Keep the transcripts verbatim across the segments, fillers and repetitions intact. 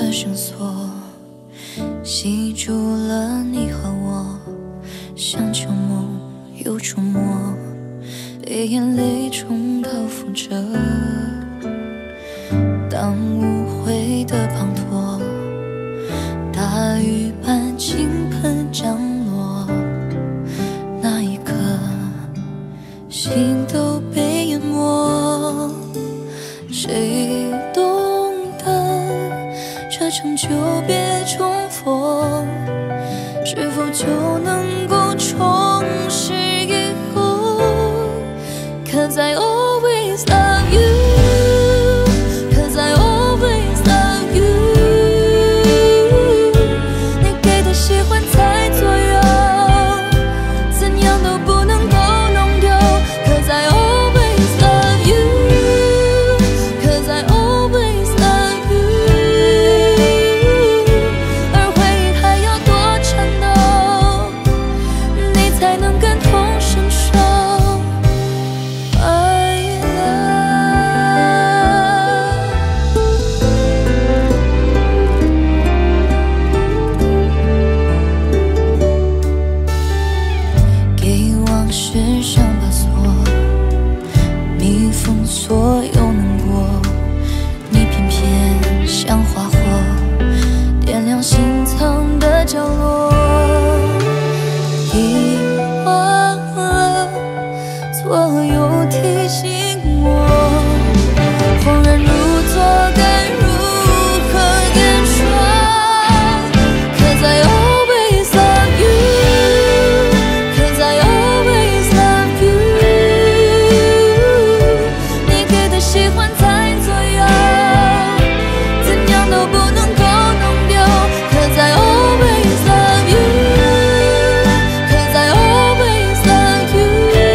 的绳索，系住了你和我，像旧梦又触摸，被眼泪重蹈覆辙。当误会的滂沱，大雨般倾盆降落，那一刻，心都被淹没。谁懂得这场久别重逢，是否就能够重拾以后 ？Cause I always love you。Cause I always love you， 你给的喜欢在左右，怎样都不能够弄丢。Cause I always love you，Cause I always love you， 而回忆还要多颤抖，你才能感同身受。世上把锁，密封所有难过，你偏偏像花火，点亮心藏的角落。遗忘了左右提醒我，恍然如昨该如何言说 ？Cause I always love you。Cause I always love you， 你给的喜欢在左右，怎样都不能够弄丢。Cause I always love you，Cause I always love you，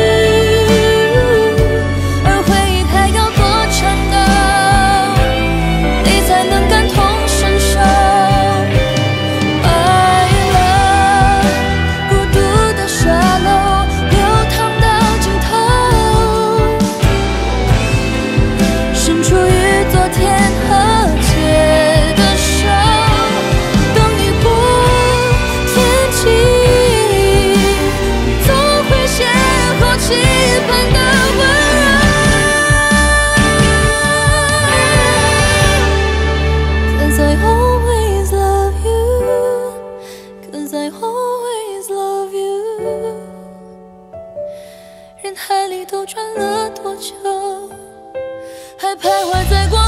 而回忆还要多颤抖，你才能感同身受。孤独的沙漏流淌到尽头，伸出于昨天和解的手，等雨过天晴，总会邂逅期盼的温柔。Cause I always love you，Cause I always love you， 人海里兜转了多久，还徘徊在光